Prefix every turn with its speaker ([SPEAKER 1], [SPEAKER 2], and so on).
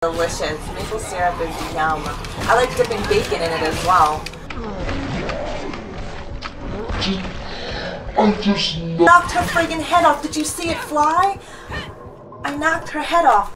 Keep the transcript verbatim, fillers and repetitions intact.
[SPEAKER 1] Delicious. Maple syrup is yum. I like dipping bacon in it as well.
[SPEAKER 2] I just
[SPEAKER 1] knocked her friggin' head off. Did you see it fly? I knocked her head off.